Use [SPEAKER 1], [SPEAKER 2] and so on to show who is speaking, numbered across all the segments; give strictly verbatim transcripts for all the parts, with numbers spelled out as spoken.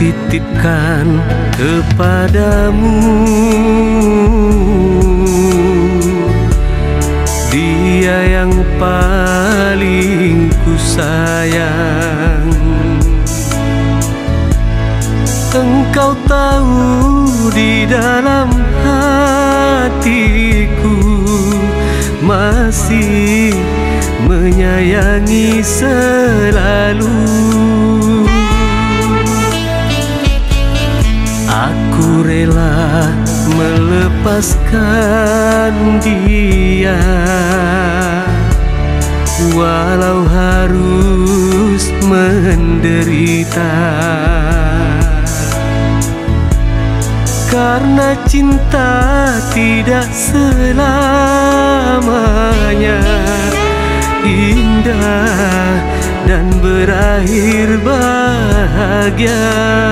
[SPEAKER 1] titipkan kepadamu dia yang paling ku sayang. Engkau tahu di dalam hatiku masih menyayangi selalu. Aku rela melepaskan dia walau harus menderita, karena cinta tidak selamanya indah dan berakhir bahagia.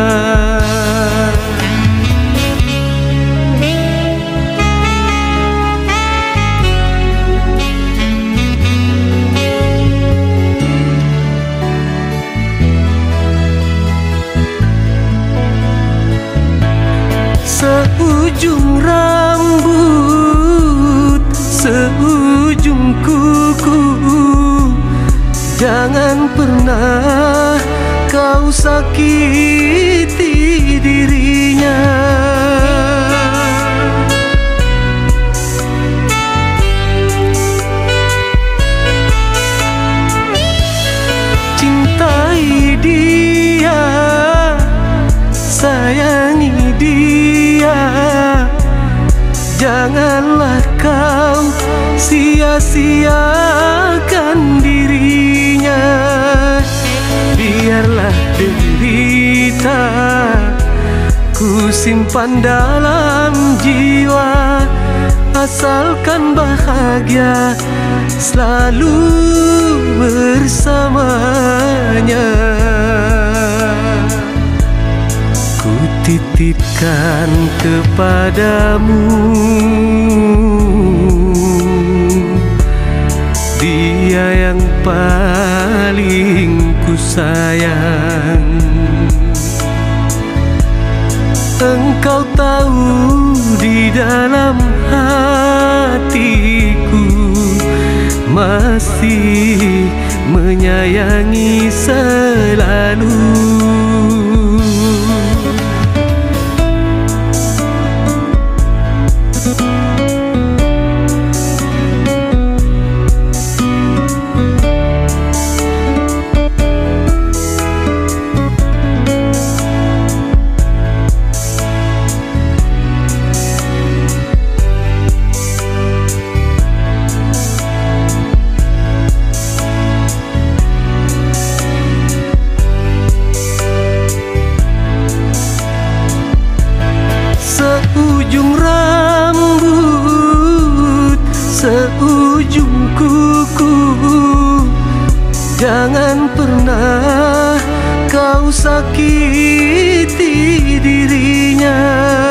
[SPEAKER 1] Seujung rambut, seujung kuku, jangan pernah kau sakiti dirinya. Cintai dia, sayangi dia, janganlah kau sia-siakan dirinya. Biarlah derita ku simpan dalam jiwa, asalkan bahagia selalu bersamanya. Ku titipkan kepadamu dia yang paling ku sayang. Engkau tahu di dalam hatiku masih menyayangi selalu. Seujung rambut, seujung kuku, jangan pernah kau sakiti dirinya.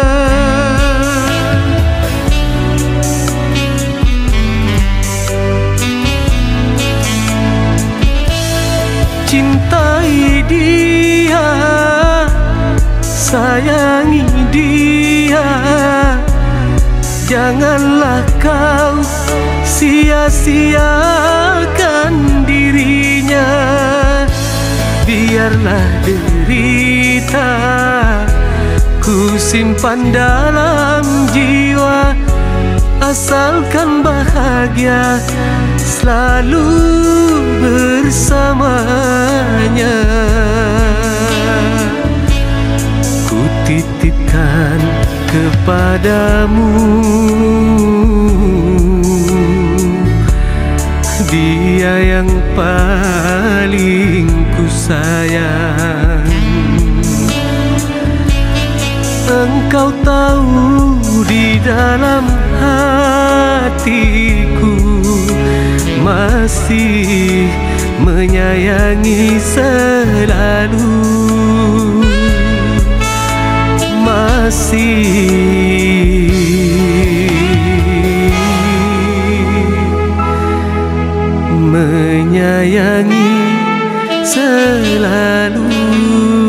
[SPEAKER 1] Cintai dia, sayangi dia, janganlah kau sia-siakan dirinya. Biarlah derita ku simpan dalam jiwa, asalkan bahagia selalu bersamanya. Ku titipkan kepadamu dia yang paling ku sayang. Engkau tahu di dalam hatiku masih menyayangi selalu, masih menyayangi selalu.